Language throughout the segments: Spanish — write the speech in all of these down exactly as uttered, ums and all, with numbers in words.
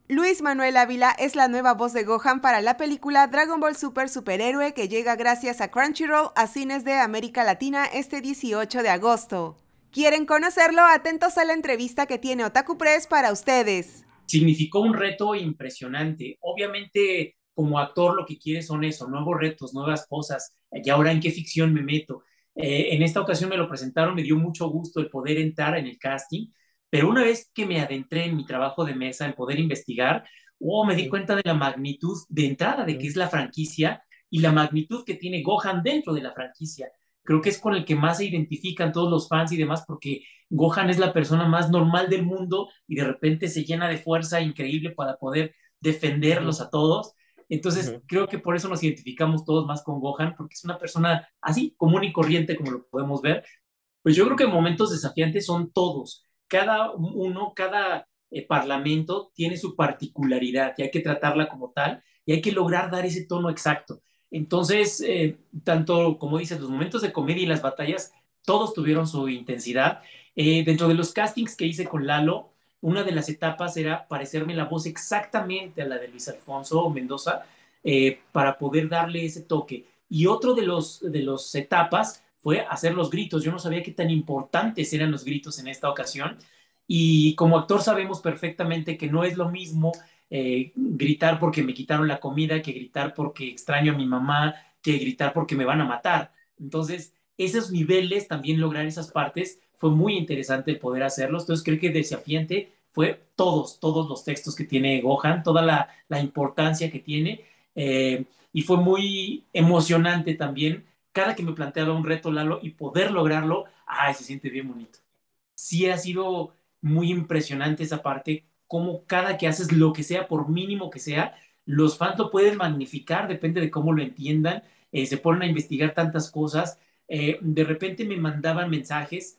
Luis Manuel Ávila es la nueva voz de Gohan para la película Dragon Ball Super Superhéroe que llega gracias a Crunchyroll a cines de América Latina este dieciocho de agosto. ¿Quieren conocerlo? Atentos a la entrevista que tiene Otaku Press para ustedes. Significó un reto impresionante. Obviamente, como actor, lo que quiere son eso, nuevos retos, nuevas cosas. Y ahora, ¿en qué ficción me meto? Eh, en esta ocasión me lo presentaron, me dio mucho gusto el poder entrar en el casting, pero una vez que me adentré en mi trabajo de mesa, en poder investigar, oh, me di Sí. cuenta de la magnitud de entrada de que es la franquicia y la magnitud que tiene Gohan dentro de la franquicia. Creo que es con el que más se identifican todos los fans y demás, porque Gohan es la persona más normal del mundo y de repente se llena de fuerza increíble para poder defenderlos Ujú, a todos. Entonces, ujú. creo que por eso nos identificamos todos más con Gohan, porque es una persona así, común y corriente, como lo podemos ver. Pues yo creo que momentos desafiantes son todos. Cada uno, cada eh, parlamento tiene su particularidad y hay que tratarla como tal y hay que lograr dar ese tono exacto. Entonces, eh, tanto como dices, los momentos de comedia y las batallas, todos tuvieron su intensidad. Eh, dentro de los castings que hice con Lalo, una de las etapas era parecerme la voz exactamente a la de Luis Alfonso Mendoza eh, para poder darle ese toque. Y otro de los, de los etapas fue hacer los gritos. Yo no sabía qué tan importantes eran los gritos en esta ocasión. Y como actor sabemos perfectamente que no es lo mismo eh, gritar porque me quitaron la comida, que gritar porque extraño a mi mamá, que gritar porque me van a matar. Entonces, esos niveles, también lograr esas partes, fue muy interesante el poder hacerlos. Entonces, creo que desafiante fue todos, todos los textos que tiene Gohan, toda la, la importancia que tiene. Eh, y fue muy emocionante también cada que me planteaba un reto, Lalo, y poder lograrlo, ay, se siente bien bonito. Sí ha sido muy impresionante esa parte, como cada que haces lo que sea, por mínimo que sea, los fans lo pueden magnificar, depende de cómo lo entiendan, eh, se ponen a investigar tantas cosas, eh, de repente me mandaban mensajes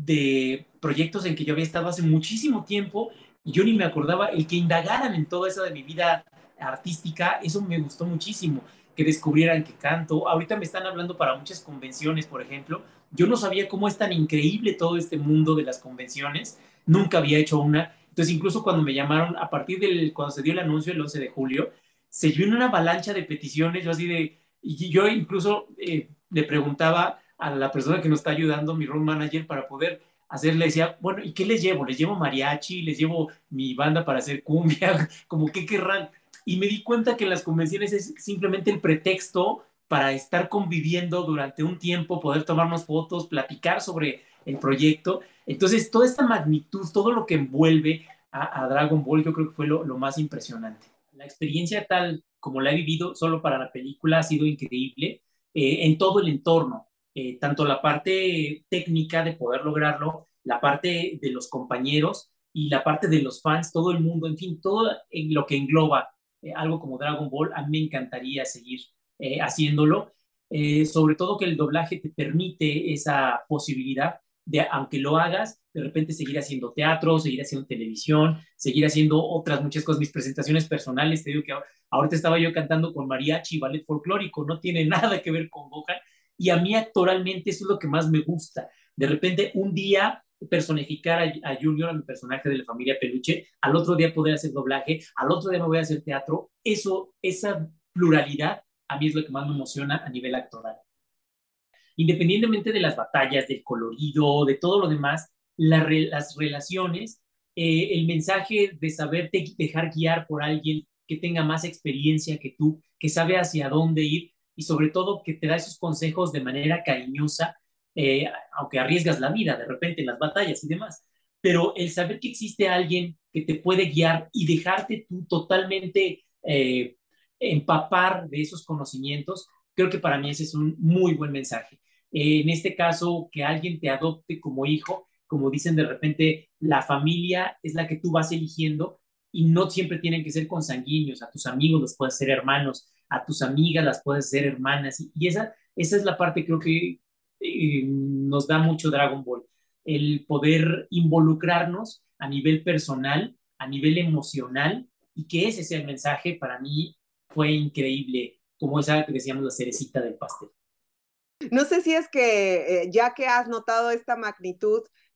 de proyectos en que yo había estado hace muchísimo tiempo y yo ni me acordaba, el que indagaran en toda esa de mi vida artística, eso me gustó muchísimo, que descubrieran que canto. Ahorita me están hablando para muchas convenciones, por ejemplo. Yo no sabía cómo es tan increíble todo este mundo de las convenciones. Nunca había hecho una. Entonces, incluso cuando me llamaron, a partir del, cuando se dio el anuncio el once de julio, se vio una avalancha de peticiones. Yo así de, y yo incluso eh, le preguntaba a la persona que nos está ayudando, mi road manager, para poder hacer, le decía, bueno, ¿y qué les llevo? ¿Les llevo mariachi? ¿Les llevo mi banda para hacer cumbia? ¿Como qué querrán? Y me di cuenta que en las convenciones es simplemente el pretexto para estar conviviendo durante un tiempo, poder tomarnos fotos, platicar sobre el proyecto. Entonces, toda esta magnitud, todo lo que envuelve a, a Dragon Ball, yo creo que fue lo, lo, más impresionante. La experiencia tal como la he vivido solo para la película ha sido increíble eh, en todo el entorno, eh, tanto la parte técnica de poder lograrlo, la parte de los compañeros y la parte de los fans, todo el mundo, en fin, todo en lo que engloba eh, algo como Dragon Ball, a mí me encantaría seguir eh, haciéndolo, eh, sobre todo que el doblaje te permite esa posibilidad de, aunque lo hagas, de repente seguir haciendo teatro, seguir haciendo televisión, seguir haciendo otras muchas cosas, mis presentaciones personales, te digo que ahorita estaba yo cantando con mariachi, ballet folclórico, no tiene nada que ver con Gohan, y a mí actualmente eso es lo que más me gusta, de repente un día personificar a, a Junior, a mi personaje de la familia Peluche, al otro día poder hacer doblaje, al otro día me voy a hacer teatro, eso, esa pluralidad a mí es lo que más me emociona a nivel actoral. Independientemente de las batallas, del colorido, de todo lo demás, la re, las relaciones, eh, el mensaje de saberte dejar guiar por alguien que tenga más experiencia que tú, que sabe hacia dónde ir y sobre todo que te da esos consejos de manera cariñosa, eh, aunque arriesgas la vida de repente en las batallas y demás. Pero el saber que existe alguien que te puede guiar y dejarte tú totalmente eh, empapar de esos conocimientos, creo que para mí ese es un muy buen mensaje. Eh, en este caso, que alguien te adopte como hijo, como dicen de repente, la familia es la que tú vas eligiendo y no siempre tienen que ser consanguíneos, a tus amigos los puedes ser hermanos, a tus amigas las puedes ser hermanas, y, y esa, esa es la parte creo que eh, nos da mucho Dragon Ball, el poder involucrarnos a nivel personal, a nivel emocional, y que ese sea el mensaje, para mí fue increíble, como esa que decíamos la cerecita del pastel. No sé si es que, eh, ya que has notado esta magnitud,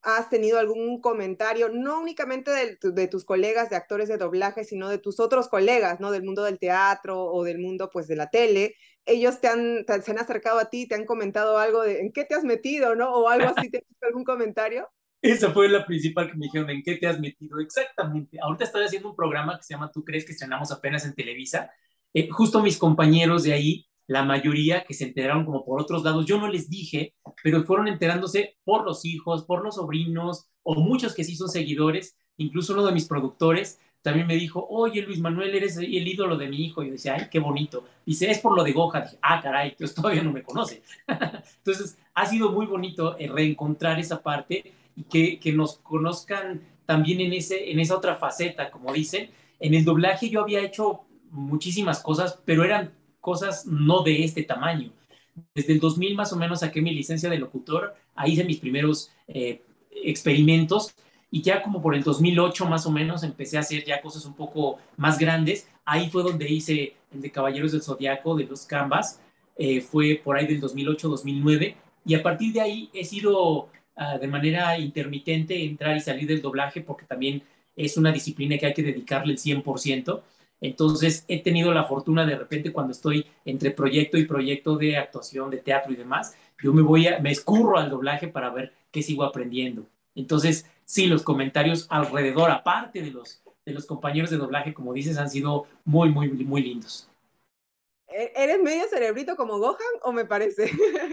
has tenido algún comentario, no únicamente de, de tus colegas de actores de doblaje, sino de tus otros colegas, ¿no? Del mundo del teatro o del mundo, pues, de la tele. Ellos te han, te, se han acercado a ti, te han comentado algo de en qué te has metido, ¿no? O algo así, ¿te has hecho algún comentario? Esa fue la principal que me dijeron, ¿en qué te has metido? Exactamente. Ahorita estoy haciendo un programa que se llama ¿Tú crees? Que estrenamos apenas en Televisa. Eh, justo mis compañeros de ahí, la mayoría que se enteraron como por otros lados, yo no les dije, pero fueron enterándose por los hijos, por los sobrinos, o muchos que sí son seguidores. Incluso uno de mis productores también me dijo, oye Luis Manuel, eres el ídolo de mi hijo. Y yo decía, ay, qué bonito. Dice, es por lo de Goja. Dije, ah, caray, entonces todavía no me conoce. Entonces, ha sido muy bonito eh, reencontrar esa parte y que, que nos conozcan también en, ese, en esa otra faceta, como dicen. En el doblaje yo había hecho muchísimas cosas, pero eran cosas no de este tamaño. Desde el dos mil más o menos saqué mi licencia de locutor, ahí hice mis primeros eh, experimentos y ya como por el dos mil ocho más o menos empecé a hacer ya cosas un poco más grandes. Ahí fue donde hice el de Caballeros del Zodiaco, de los Canvas, eh, fue por ahí del dos mil ocho dos mil nueve y a partir de ahí he sido uh, de manera intermitente entrar y salir del doblaje porque también es una disciplina que hay que dedicarle el cien por ciento. Entonces he tenido la fortuna de repente cuando estoy entre proyecto y proyecto de actuación, de teatro y demás, yo me voy a, me escurro al doblaje para ver qué sigo aprendiendo. Entonces, sí, los comentarios alrededor, aparte de los, de los compañeros de doblaje, como dices, han sido muy, muy, muy lindos. ¿Eres medio cerebrito como Gohan o me parece?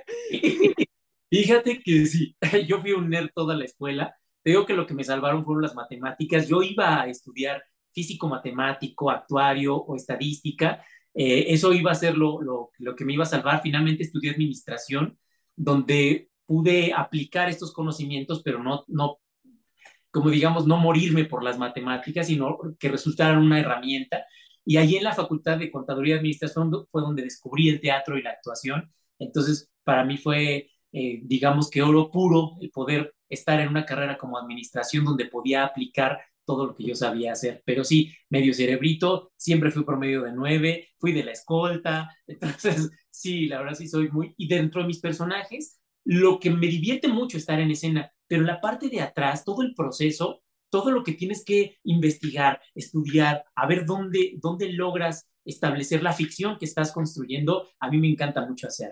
Fíjate que sí, yo fui un nerd toda la escuela. Te digo que lo que me salvaron fueron las matemáticas. Yo iba a estudiar físico-matemático, actuario o estadística. Eh, eso iba a ser lo, lo, lo que me iba a salvar. Finalmente estudié administración, donde pude aplicar estos conocimientos, pero no, no, como digamos, no morirme por las matemáticas, sino que resultaran una herramienta. Y allí en la Facultad de Contaduría y Administración fue donde descubrí el teatro y la actuación. Entonces, para mí fue, eh, digamos que oro puro el poder estar en una carrera como administración donde podía aplicar todo lo que yo sabía hacer. Pero sí, medio cerebrito, siempre fui promedio de nueve, fui de la escolta. Entonces, sí, la verdad sí soy muy... Y dentro de mis personajes, lo que me divierte mucho estar en escena, pero la parte de atrás, todo el proceso, todo lo que tienes que investigar, estudiar, a ver dónde, dónde logras establecer la ficción que estás construyendo, a mí me encanta mucho hacer.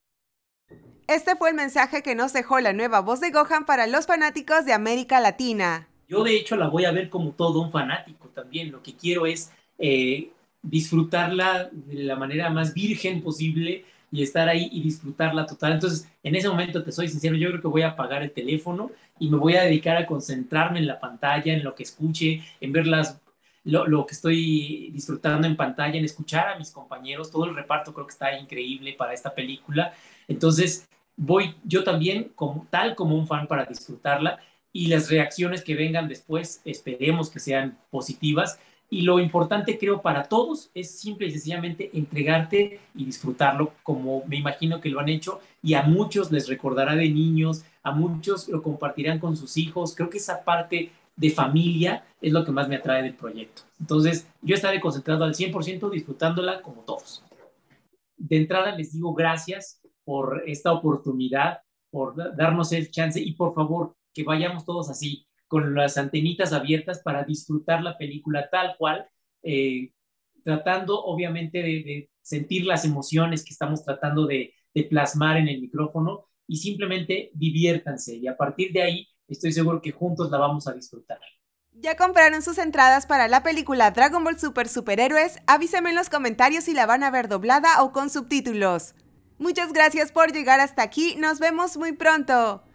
Este fue el mensaje que nos dejó la nueva voz de Gohan para los fanáticos de América Latina. Yo de hecho la voy a ver como todo un fanático también. Lo que quiero es eh, disfrutarla de la manera más virgen posible y estar ahí y disfrutarla total. Entonces, en ese momento, te soy sincero, yo creo que voy a apagar el teléfono y me voy a dedicar a concentrarme en la pantalla, en lo que escuche, en ver las, lo, lo que estoy disfrutando en pantalla, en escuchar a mis compañeros. Todo el reparto creo que está increíble para esta película. Entonces, voy yo también como, tal como un fan para disfrutarla y las reacciones que vengan después esperemos que sean positivas. Y lo importante, creo, para todos es simple y sencillamente entregarte y disfrutarlo como me imagino que lo han hecho y a muchos les recordará de niños, a muchos lo compartirán con sus hijos. Creo que esa parte de familia es lo que más me atrae del proyecto. Entonces, yo estaré concentrado al cien por ciento disfrutándola como todos. De entrada les digo gracias por esta oportunidad, por darnos el chance y por favor que vayamos todos así, con las antenitas abiertas para disfrutar la película tal cual, eh, tratando obviamente de, de, sentir las emociones que estamos tratando de, de plasmar en el micrófono y simplemente diviértanse y a partir de ahí estoy seguro que juntos la vamos a disfrutar. ¿Ya compraron sus entradas para la película Dragon Ball Super Superhéroes? Avísenme en los comentarios si la van a ver doblada o con subtítulos. Muchas gracias por llegar hasta aquí, nos vemos muy pronto.